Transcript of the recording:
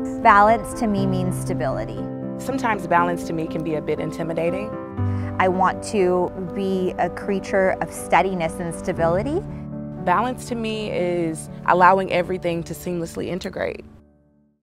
Balance to me means stability. Sometimes balance to me can be a bit intimidating. I want to be a creature of steadiness and stability. Balance to me is allowing everything to seamlessly integrate.